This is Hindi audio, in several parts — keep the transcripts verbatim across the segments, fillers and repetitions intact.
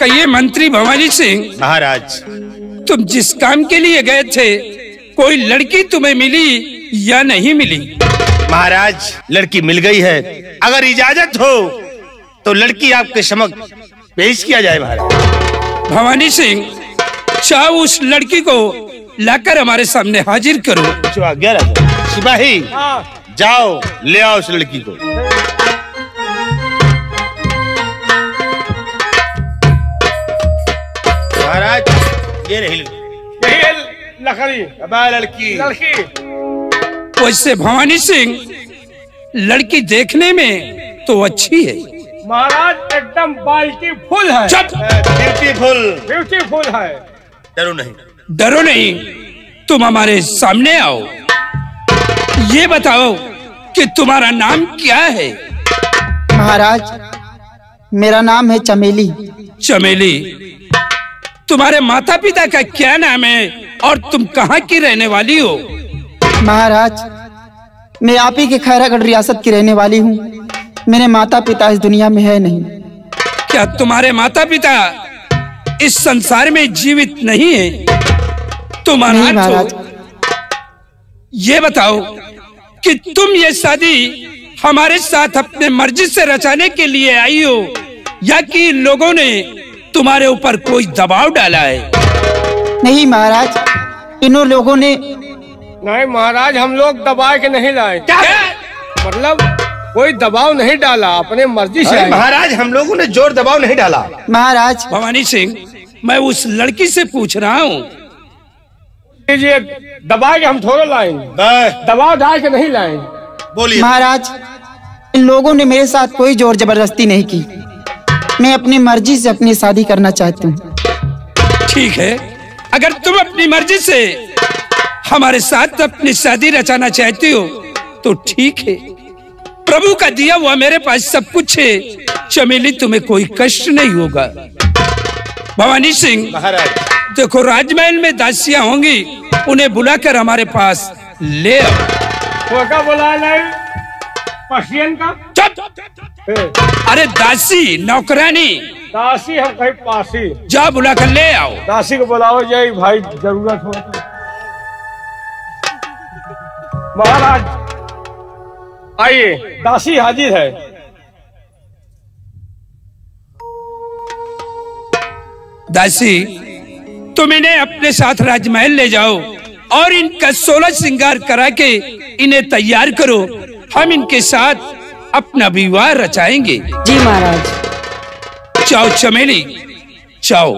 कहिए मंत्री भवानी सिंह महाराज, तुम जिस काम के लिए गए थे कोई लड़की तुम्हें मिली या नहीं मिली? महाराज, लड़की मिल गई है। अगर इजाजत हो तो लड़की आपके समक्ष पेश किया जाए। महाराज भवानी सिंह, चाहो उस लड़की को लाकर हमारे सामने हाजिर करो। जो आज्ञा राजा। सिपाही जाओ ले आओ उस लड़की को। महाराज ये रही लकड़ी लड़की लड़की। वैसे भवानी सिंह, लड़की देखने में तो अच्छी है। महाराज एकदम ब्यूटीफुल है। ब्यूटीफुल ब्यूटीफुल है। डरो नहीं, डरो नहीं, तुम हमारे सामने आओ। ये बताओ कि तुम्हारा नाम क्या है? महाराज, मेरा नाम है चमेली। चमेली, तुम्हारे माता पिता का क्या नाम है और तुम कहाँ की रहने वाली हो? महाराज, मैं आप ही के खैरागढ़ रियासत की रहने वाली हूँ। मेरे माता पिता इस दुनिया में है नहीं। क्या तुम्हारे माता पिता इस संसार में जीवित नहीं है? तुम अनाथ हो। ये बताओ कि तुम ये शादी हमारे साथ अपने मर्जी से रचाने के लिए आई हो या कि लोगों ने तुम्हारे ऊपर कोई दबाव डाला है? नहीं महाराज, इन्हों लोगों ने। नहीं महाराज, हम लोग दबा के नहीं लाए। क्या? मतलब कोई दबाव नहीं डाला, अपने मर्जी से। महाराज, हम लोगों ने जोर दबाव नहीं डाला। महाराज भवानी सिंह, मैं उस लड़की से पूछ रहा हूँ। ये दबा के हम थोड़ा लाएंगे, दबाव डाल के नहीं लाएंगे। बोलिए महाराज, इन लोगों ने मेरे साथ कोई जोर जबरदस्ती नहीं की। मैं अपनी मर्जी से अपनी शादी करना चाहती हूँ। ठीक है, अगर तुम अपनी मर्जी से हमारे साथ अपनी शादी रचाना चाहती हो तो ठीक है। प्रभु का दिया हुआ मेरे पास सब कुछ है। चमेली, तुम्हें कोई कष्ट नहीं होगा। भवानी सिंह महाराज, देखो, राजमहल में दासियां होंगी, उन्हें बुलाकर हमारे पास ले आओ। क्या बोला नहीं? पर्शियन का? चुप! अरे दासी, नौकरानी। दासी हम कहीं पासी। जा बुला कर ले आओ। दासी को बुलाओ जाए भाई, जरूरत हो। महाराज आइए, दासी हाजिर है। दासी, तुम इन्हें अपने साथ राजमहल ले जाओ और इनका सोलह श्रृंगार करा के इन्हें तैयार करो। हम इनके साथ अपना विवाह रचाएंगे। जी महाराज। जाओ चमेली, जाओ।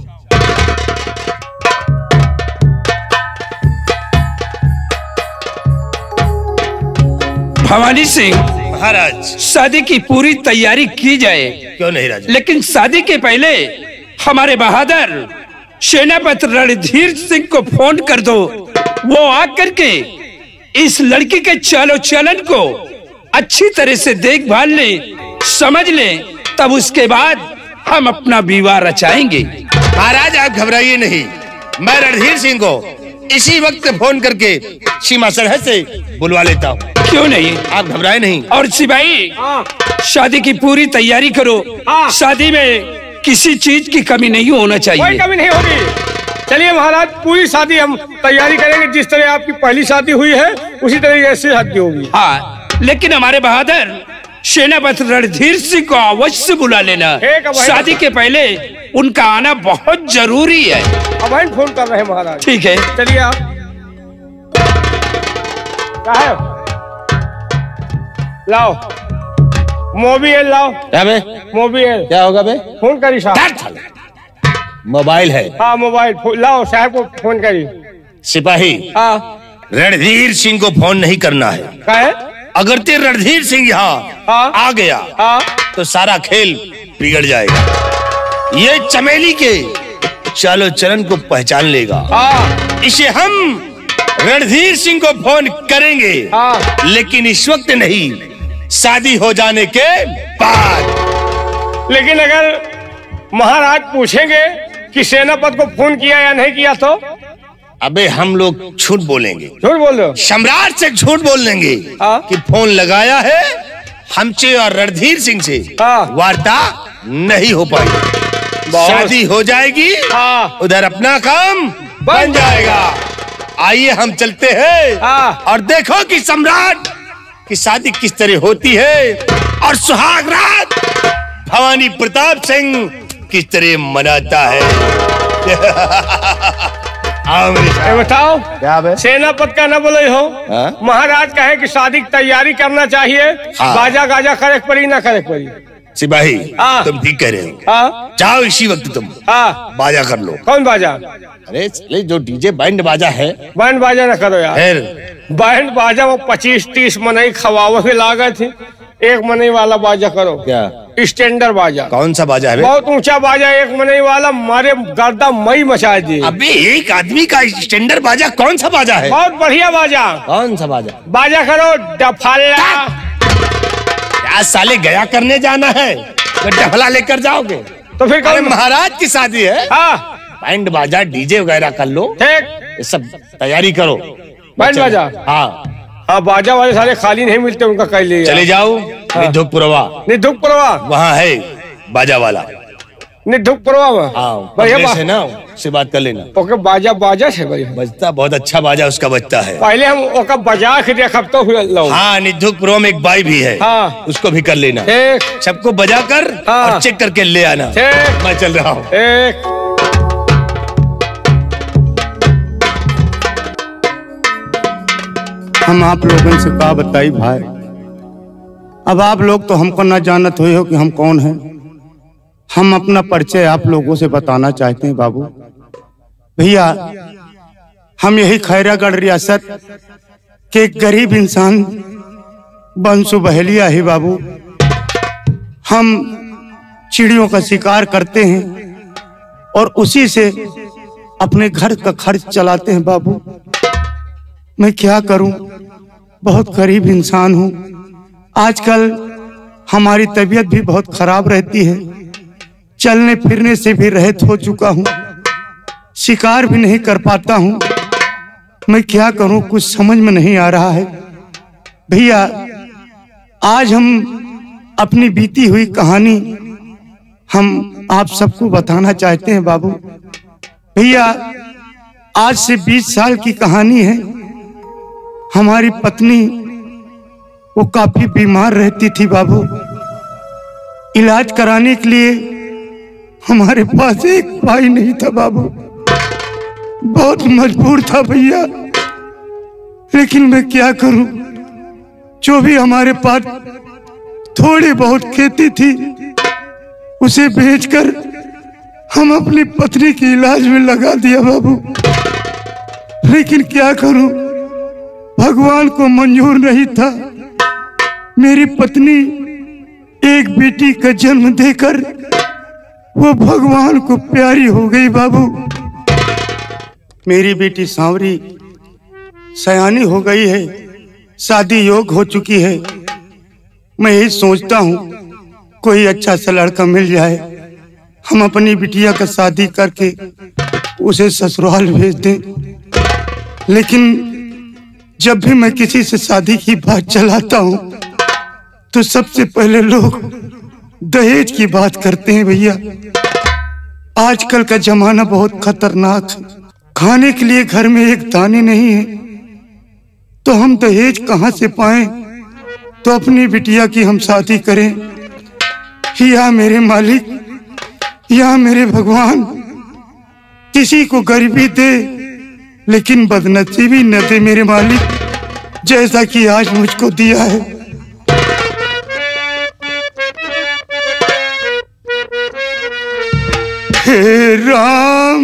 भवानी सिंह महाराज, शादी की पूरी तैयारी की जाए। क्यों नहीं राजा? लेकिन शादी के पहले हमारे बहादुर सेनापति रणधीर सिंह को फोन कर दो। वो आकर के इस लड़की के चालो चलन को अच्छी तरह से देखभाल ले, समझ ले, तब उसके बाद हम अपना विवाह रचाएंगे। महाराज आप घबराइए नहीं, मैं रणधीर सिंह को इसी वक्त फोन करके सीमा सरहद से बुलवा लेता हूँ। क्यों नहीं, आप घबराए नहीं। और सिपाही, शादी की पूरी तैयारी करो। शादी में किसी चीज की कमी नहीं होना चाहिए। कोई कमी नहीं होगी। चलिए महाराज, पूरी शादी हम तैयारी करेंगे। जिस तरह आपकी पहली शादी हुई है उसी तरह से शादी होगी। हाँ, लेकिन हमारे बहादुर सेनापति रणधीर सिंह को अवश्य बुला लेना। शादी के पहले उनका आना बहुत जरूरी है। अब हम फोन कर रहे हैं महाराज। ठीक है, चलिए आप। क्या है? लाओ मोबाइल, लाओ। क्या बे? मोबाइल। क्या होगा बे? फोन करी साहब। मोबाइल है? हाँ मोबाइल, लाओ साहब को फोन करी। सिपाही, हाँ रणधीर सिंह को फोन नहीं करना है। क्या है? अगर तेरे रणधीर सिंह यहाँ हाँ? आ गया हाँ? तो सारा खेल बिगड़ जाएगा। ये चमेली के चालो चलन को पहचान लेगा। हाँ? इसे हम रणधीर सिंह को फोन करेंगे। हाँ? लेकिन इस वक्त नहीं, शादी हो जाने के बाद। लेकिन अगर महाराज पूछेंगे कि सेनापति को फोन किया या नहीं किया तो? अबे हम लोग झूठ बोलेंगे। झूठ बोल रहे हो? सम्राट से झूठ बोल देंगे हाँ? कि फोन लगाया है हमसे और रणधीर सिंह से हाँ? वार्ता नहीं हो पाई। शादी हो जाएगी, हाँ। उधर अपना काम बन जाएगा। आइए हम चलते हैं हाँ। और देखो कि सम्राट की शादी किस तरह होती है और सुहाग रात भवानी प्रताप सिंह किस तरह मनाता है। आओ मेरे साथ। बताओ क्या है? सेनापति का न बोले हो, महाराज कहे कि शादी की तैयारी करना चाहिए, हाँ। बाजा गाजा करे पड़ी ना करे पड़ी। सिपाही हाँ। तुम ठीक कह रहे हो, हाँ जाओ इसी वक्त तुम हाँ बाजा कर लो। कौन बाजा? अरे चले जो डीजे बैंड बाजा है। बैंड बाजा ना करो यार, फिर बैंड बाजा वो पच्चीस तीस मनई खवावे के लागत है, एक मनई वाला बाजा करो। क्या? स्टैंडर्ड बाजा। कौन सा बाजा है? बहुत ऊंचा बाजा, एक मनई वाला, मारे गर्दा मई मचा दिए। अबे एक आदमी का स्टैंडर्ड बाजा कौन सा बाजा है? बहुत बढ़िया बाजा। कौन सा बाजा? बाजा करो डफाला। क्या साले गया करने जाना है, डफला लेकर जाओगे? तो फिर अरे कौन? महाराज की शादी है, हाँ बैंड बाजा डीजे वगैरह कर लो, ठीक। ये सब तैयारी करो। बैंड बाजा? हाँ हाँ बाजा वाले सारे खाली नहीं मिलते, उनका कह लिया। चले जाओ निधुकपुरवा, निधुकपुरवा वहाँ है बाजा वाला। निधुकपुरवा में? हाँ बढ़िया बंगले बा- से ना उससे बात कर लेना। ओके बाजा बाजा से भाई, बजता बहुत अच्छा बाजा उसका बजता है। पहले हम ओका बजा के देखब तो हुए लो। हाँ निधुकपुरवा में एक बाई भी है, हाँ। उसको भी कर लेना। ठीक सबको बजा कर हाँ। और चेक करके ले आना। ठीक। मैं चल रहा हूँ। एक हम आप लोगों से का बताई भाई, अब आप लोग तो हमको ना जानत हुए हो कि हम कौन हैं। हम अपना परिचय आप लोगों से बताना चाहते हैं बाबू भैया। हम यही खैरागढ़ रियासत के एक गरीब इंसान बंसु बहेलिया है बाबू। हम चिड़ियों का शिकार करते हैं और उसी से अपने घर का खर्च चलाते हैं बाबू। मैं क्या करूं, बहुत गरीब इंसान हूं। आजकल हमारी तबीयत भी बहुत खराब रहती है, चलने फिरने से भी रहित हो चुका हूं, शिकार भी नहीं कर पाता हूं। मैं क्या करूं, कुछ समझ में नहीं आ रहा है भैया। आज हम अपनी बीती हुई कहानी हम आप सबको बताना चाहते हैं बाबू भैया। आज से बीस साल की कहानी है। हमारी पत्नी वो काफी बीमार रहती थी बाबू। इलाज कराने के लिए हमारे पास एक भाई नहीं था बाबू, बहुत मजबूर था भैया। लेकिन मैं क्या करूं, जो भी हमारे पास थोड़ी बहुत खेती थी उसे बेचकर हम अपनी पत्नी के इलाज में लगा दिया बाबू। लेकिन क्या करूं, भगवान को मंजूर नहीं था। मेरी पत्नी एक बेटी का जन्म देकर वो भगवान को प्यारी हो गई बाबू। मेरी बेटी सांवरी सयानी हो गई है, शादी योग हो चुकी है। मैं यही सोचता हूँ कोई अच्छा सा लड़का मिल जाए, हम अपनी बिटिया का शादी करके उसे ससुराल भेज दें। लेकिन जब भी मैं किसी से शादी की बात चलाता हूँ तो सबसे पहले लोग दहेज की बात करते हैं भैया। आजकल का जमाना बहुत खतरनाक है, खाने के लिए घर में एक दाने नहीं है तो हम दहेज कहाँ से पाएं? तो अपनी बिटिया की हम शादी करें। या मेरे मालिक, या मेरे भगवान, किसी को गरीबी दे लेकिन बदनसीबी न दे मेरे मालिक, जैसा कि आज मुझको दिया है। हे राम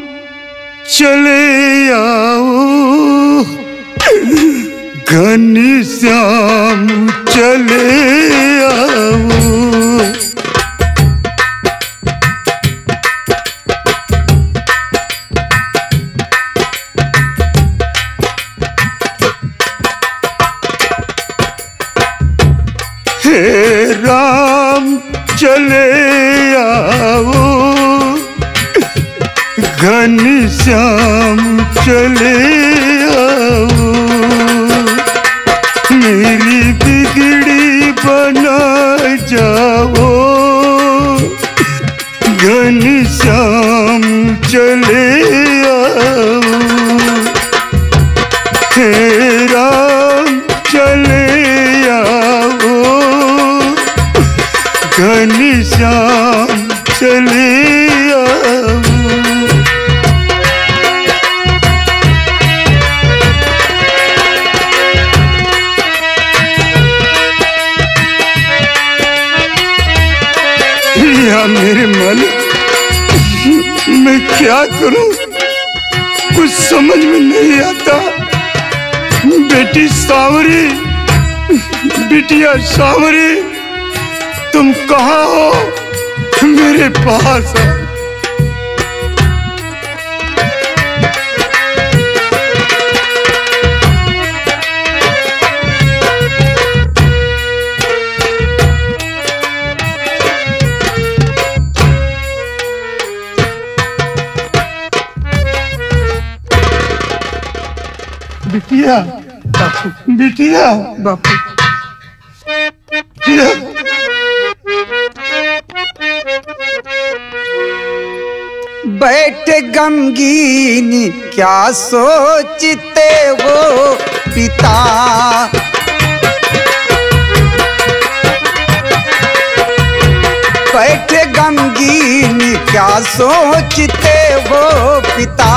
चले आओ, घनश्याम चले आओ। हे राम चले आओ, घनश्याम चले आओ। मेरी बिगड़ी बना जाओ, घन चले आओ, हे राम चले आओ, घनश्याम चले आओ। या मेरे मालिक, मैं क्या करूं, कुछ समझ में नहीं आता। बेटी सांवरी, बिटिया सांवरी, तुम कहाँ हो? मेरे पास आओ। बिटिया, बापू, बिटिया, बापू, बिटिया। बैठ गमगीन क्या सोचते हो पिता, बैठ गमगीन क्या सोचते हो पिता,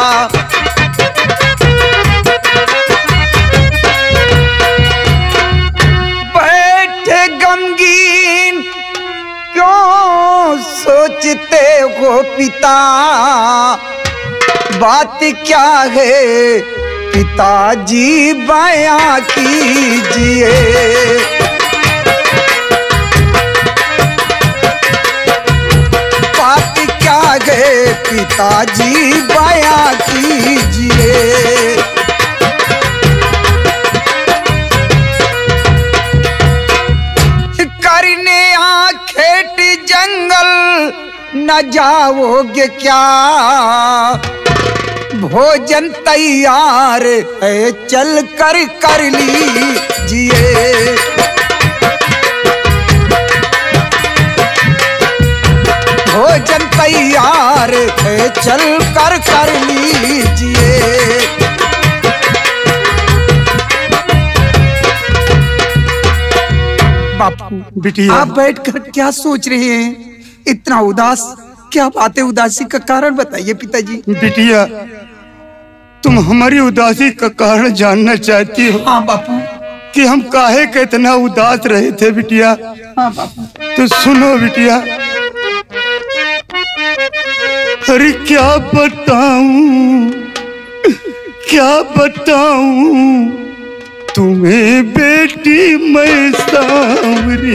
सोचते हो पिता, बात क्या है पिताजी बयां कीजिए, बात क्या है पिताजी बयां कीजिए। करने आखेट जंगल न जाओगे क्या, भोजन तैयार है चल कर कर लीजिए, भोजन तैयार है चल कर कर लीजिए। बापू, बिटिया, आप बैठकर क्या सोच रहे हैं? इतना उदास, क्या बात है? उदासी का कारण बताइए पिताजी। बिटिया, तुम हमारी उदासी का कारण जानना चाहती हो? हाँ बापू। कि हम काहे के इतना उदास रहे थे बिटिया? हाँ बापू। तो सुनो बिटिया, अरे क्या बताऊं, क्या बताऊं तुम्हें बेटी मैं सांवरी,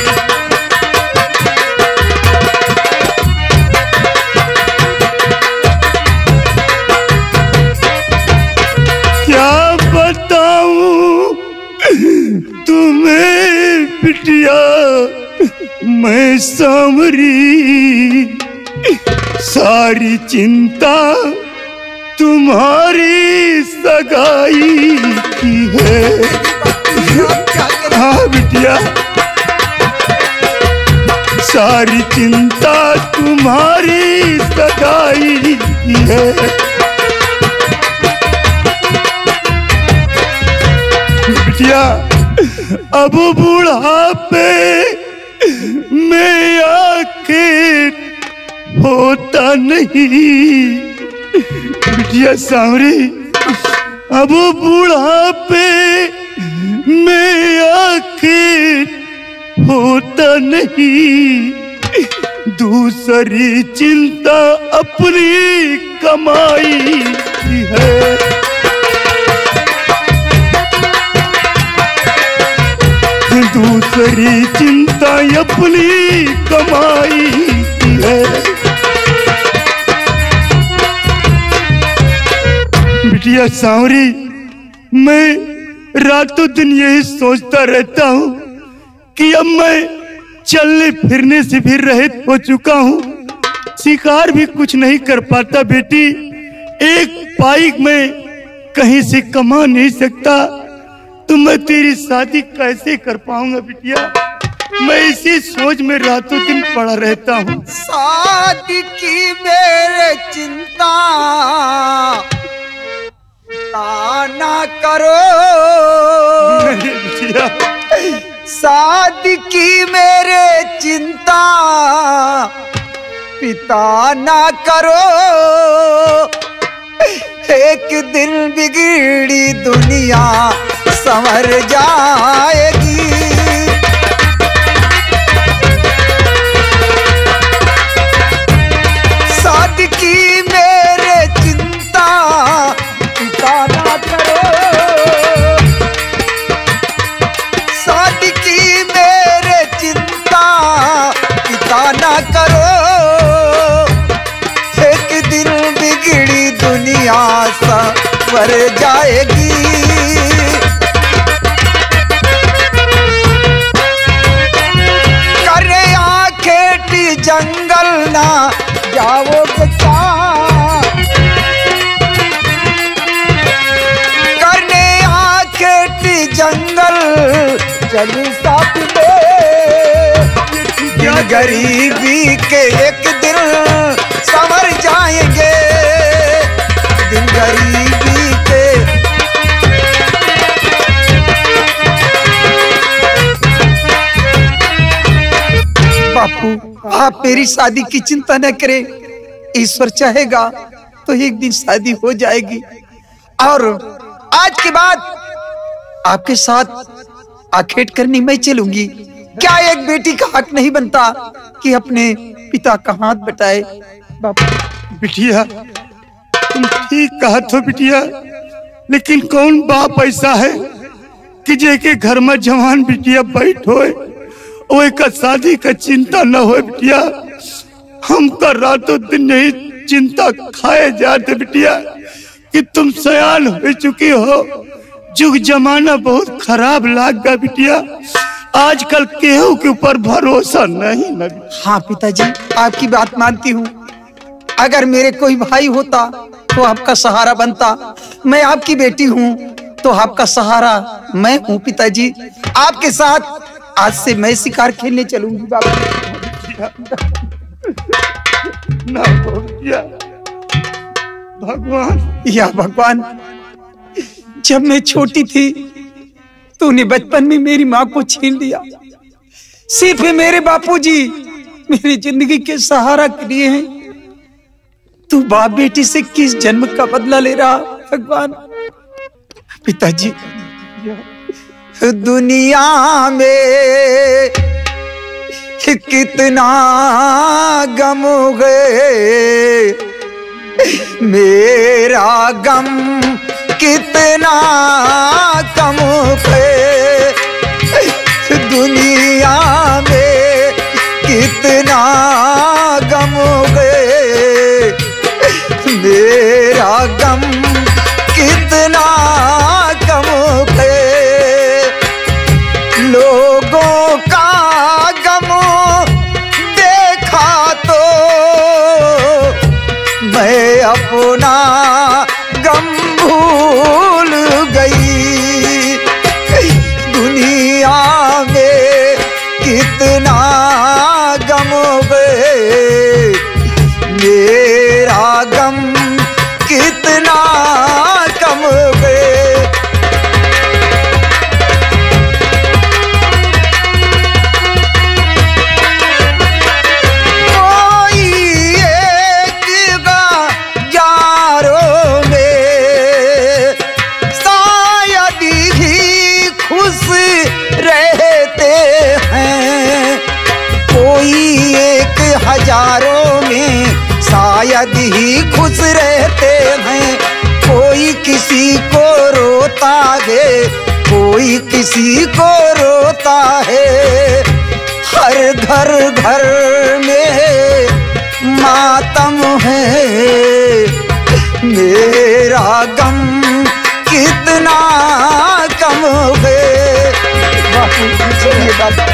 क्या बताऊं तुम्हें बिटिया मैं सांवरी, सारी चिंता तुम्हारी सगाई की है। हाँ बिटिया, सारी चिंता तुम्हारी सगाई की है। बिटिया, अब बुढ़ापे में आके होता नहीं, बिटिया सांवरी, अब बुढ़ापे में आके होता नहीं, दूसरी चिंता अपनी कमाई की है। दूसरी चिंता अपनी कमाई की है। बिटिया सांवरी, मैं रातों दिन यही सोचता रहता हूँ कि अब मैं चलने फिरने से भी रहित हो चुका हूँ, शिकार भी कुछ नहीं कर पाता बेटी, एक पाई में कहीं से कमा नहीं सकता, तो मैं तेरी शादी कैसे कर पाऊंगा बिटिया? मैं इसी सोच में रातों दिन पड़ा रहता हूँ। शादी की मेरे चिंता ना करो, शादी की मेरे चिंता पिता ना करो, एक दिन बिगड़ी दुनिया संवर जाएगी। शादी की मेरे चिंता पिता ना करो, शादी की मेरे चिंता पिता ना करो, एक दिन बिगड़ी दुनिया संवर जाएगी। करे आखेटी जंगल ना जाओगे क्या, करने आखेटी जंगल चलू साथ में, दिन गरीबी के एक दिन संवर जाएंगे, दिन गरीबी के। बापू आप मेरी शादी की चिंता न करें, ईश्वर चाहेगा तो एक दिन शादी हो जाएगी। और आज के बाद आपके साथ आखेट करनी मैं चलूंगी। क्या एक बेटी का हक नहीं बनता कि अपने पिता का हाथ बटाए? बापू बिटिया तुम ठीक कहा तो बिटिया, लेकिन कौन बाप ऐसा है कि जेके घर में जवान बिटिया बैठो वो का शादी का चिंता न हो बिटिया। हम तो रातों दिन यही चिंता खाए जाते बिटिया कि तुम सयान हो चुकी हो। जुग जमाना बहुत खराब लाग गया बिटिया, आजकल केहू के ऊपर भरोसा नहीं न। हाँ पिताजी आपकी बात मानती हूँ, अगर मेरे कोई भाई होता तो आपका सहारा बनता, मैं आपकी बेटी हूँ तो आपका सहारा मैं हूँ। पिताजी आपके साथ आज से मैं शिकार खेलने चलूंगी। बाबा ना भगवान, या भगवान, जब मैं छोटी थी तूने बचपन में मेरी माँ को छीन लिया, सिर्फ मेरे बापूजी मेरी जिंदगी के सहारा के लिए हैं। तू बाप बेटी से किस जन्म का बदला ले रहा भगवान? पिताजी दुनिया में कितना गम गए, मेरा गम कितना कम है, दुनिया में कितना गम गए, मेरा गम कितना कम है। लोगों का गम देखा तो मैं अपना गम भूल गई, दुनिया में कितना गम गए, मेरा गम कितना कम गए। हजारों में शायद ही खुश रहते हैं, कोई किसी को रोता है, कोई किसी को रोता है, हर घर घर में मातम है, मेरा गम कितना कम है। बापू चलिए बापू।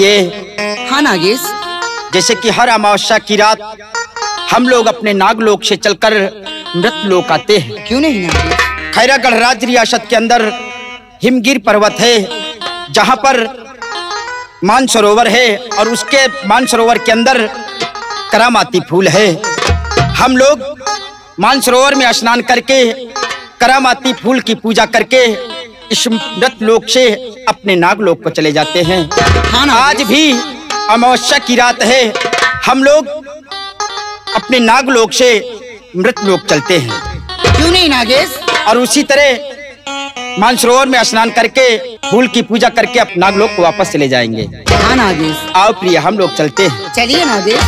सुनिए। हाँ नागेश। जैसे कि हर अमावस्या की रात हम लोग अपने नागलोक से चलकर मृत लोक आते हैं। क्यों नहीं नागेश? खैरागढ़ राज्य रियासत के अंदर हिमगिर पर्वत है, जहां पर मानसरोवर है और उसके मानसरोवर के अंदर करामाती फूल है। हम लोग मानसरोवर में स्नान करके करामाती फूल की पूजा करके इस मृत लोक से अपने नागलोक को चले जाते हैं। हाँ आज भी अमावस्या की रात है, हम लोग अपने नागलोक से मृत लोक चलते हैं। क्यों नहीं नागेश? और उसी तरह मानसरोवर में स्नान करके फूल की पूजा करके अपने नागलोक को वापस चले जाएंगे। हाँ नागेश। आओ प्रिय, हम लोग चलते हैं। चलिए नागेश।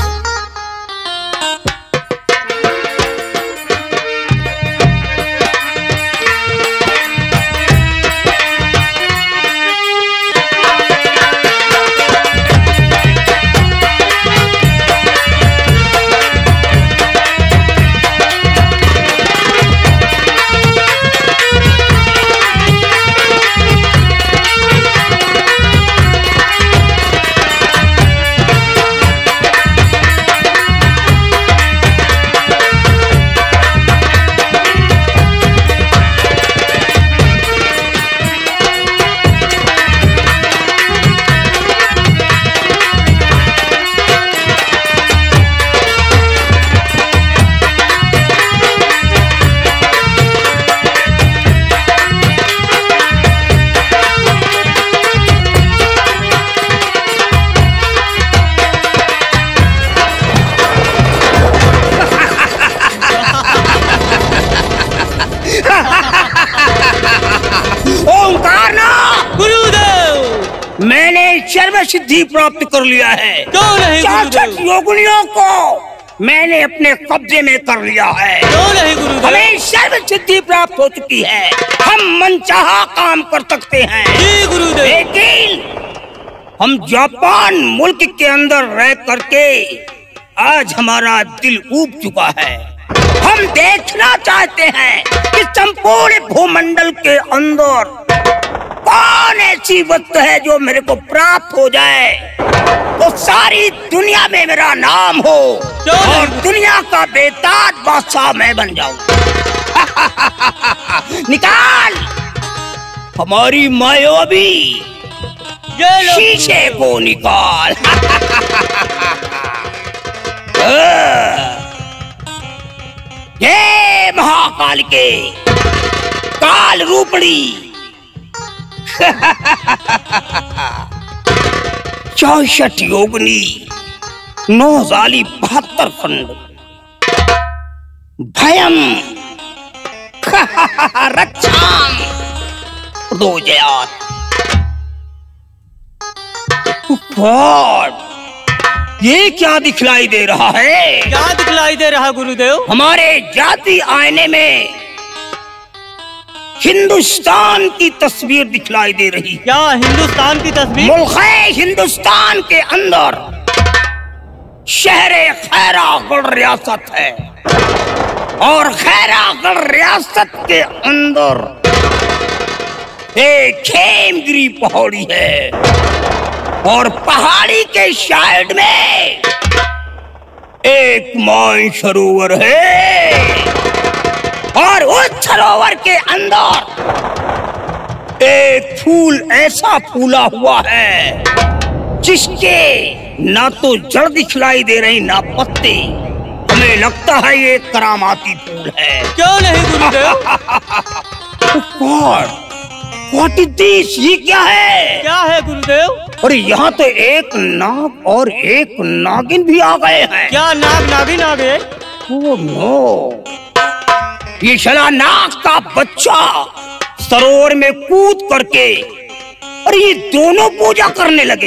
सर्व सिद्धि प्राप्त कर लिया है। क्यों नहीं चार योगिनियों को मैंने अपने कब्जे में कर लिया है। क्यों नहीं गुरुदेव? हमें सर्व सिद्धि प्राप्त हो चुकी है, हम मनचाहा काम कर सकते हैं। जी गुरुदेव। लेकिन हम जापान मुल्क के अंदर रह करके आज हमारा दिल ऊब चुका है। हम देखना चाहते हैं कि संपूर्ण भूमंडल के अंदर कौन ऐसी वस्तु है जो मेरे को प्राप्त हो जाए तो सारी दुनिया में मेरा नाम हो और दुनिया का बेताज बादशाह मैं बन जाऊं। निकाल हमारी मायावी शीशे को निकाल। ये महाकाल के काल रूपड़ी चौसठ योगनी नौ जाली बहत्तर खंड भयम रक्षाम दो जयात। ये क्या दिखलाई दे रहा है? क्या दिखलाई दे रहा गुरुदेव? हमारे जाति आईने में हिंदुस्तान की तस्वीर दिखलाई दे रही। क्या हिंदुस्तान की तस्वीर? मुल्क हिंदुस्तान के अंदर शहर खैरागढ़ रियासत है और खैरागढ़ रियासत के अंदर एक खेमगिरी पहाड़ी है और पहाड़ी के साइड में एक मानसरोवर है और उस सरोवर के अंदर एक फूल ऐसा फूला हुआ है जिसके ना तो जड़ दिखलाई दे रही ना पत्ते। हमें लगता है ये करामाती फूल है। क्यों नहीं गुरुदेव? What is this? ये क्या है? क्या है गुरुदेव? और यहाँ तो एक नाग और एक नागिन भी आ गए हैं। क्या नाग नागिन आ गए? ओह नो, ये शला नाग का बच्चा सरोवर में कूद करके और ये दोनों पूजा करने लगे।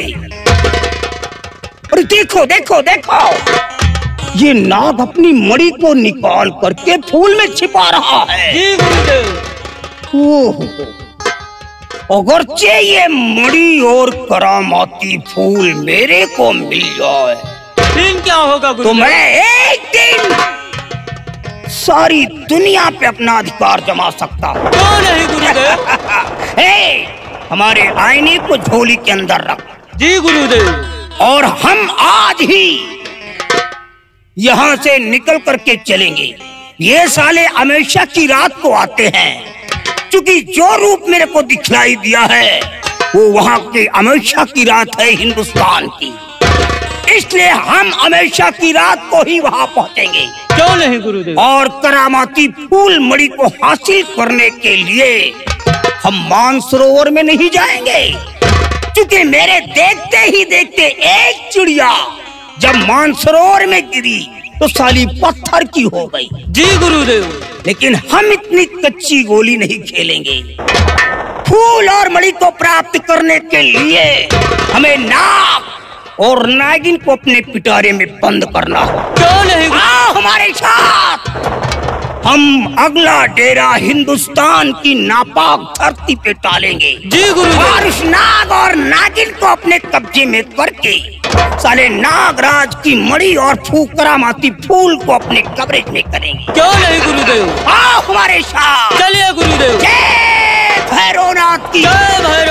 और देखो देखो देखो, ये नाग अपनी मणि को निकाल करके फूल में छिपा रहा है। जी गुरुदेव। ओह, अगरचे ये मणि और करामाती फूल मेरे को मिल जाए फिर क्या होगा गुरुदेव? तो मैं एक दिन सारी दुनिया पे अपना अधिकार जमा सकता हूँ। क्यों नहीं गुरुदेव? हे, हमारे आईने को झोली के अंदर रख। जी गुरुदेव। और हम आज ही यहाँ से निकल करके चलेंगे। ये साले हमेशा की रात को आते हैं, क्योंकि जो रूप मेरे को दिखलाई दिया है वो वहाँ के हमेशा की रात है हिंदुस्तान की, इसलिए हम हमेशा की रात को ही वहाँ पहुँचेंगे। क्यों नहीं गुरुदेव? और करामाती फूल मणि को हासिल करने के लिए हम मानसरोवर में नहीं जाएंगे, क्योंकि मेरे देखते ही देखते एक चिड़िया जब मानसरोवर में गिरी तो साली पत्थर की हो गई। जी गुरुदेव। लेकिन हम इतनी कच्ची गोली नहीं खेलेंगे। फूल और मणि को प्राप्त करने के लिए हमें नाग और नागिन को अपने पिटारे में बंद करना हो। क्यों नहीं? आओ हमारे साथ, हम अगला डेरा हिंदुस्तान की नापाक धरती पे डालेंगे। जी गुरुदेव। और उस नाग और नागिन को अपने कब्जे में करके साले नागराज की मणि और फूल करामाती फूल को अपने कवरेज में करेंगे। क्यों नहीं गुरुदेव? आओ हमारे साथ। चलिए गुरुदेव। जय भैरवनाथ की। जय भैरव।